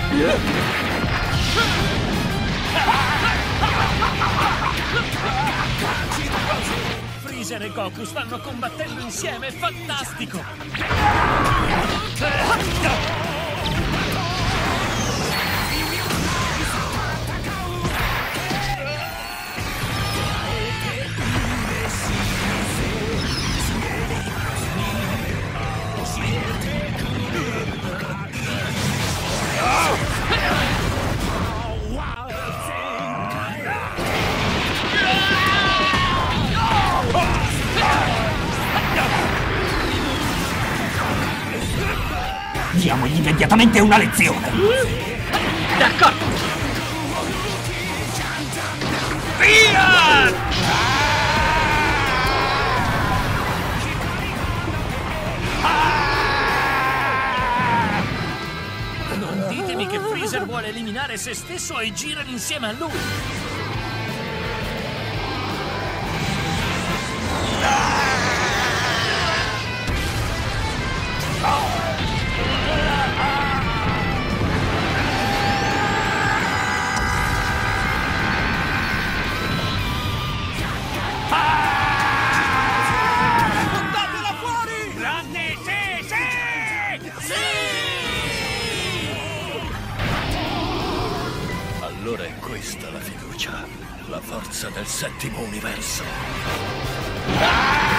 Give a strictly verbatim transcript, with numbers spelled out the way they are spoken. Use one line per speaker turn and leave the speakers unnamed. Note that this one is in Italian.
Freezer e Goku stanno combattendo insieme, è fantastico!
Diamogli immediatamente una lezione!
D'accordo! Via! Non ditemi che Freezer vuole eliminare se stesso e girano insieme a lui!
Allora è questa la fiducia, la forza del settimo universo.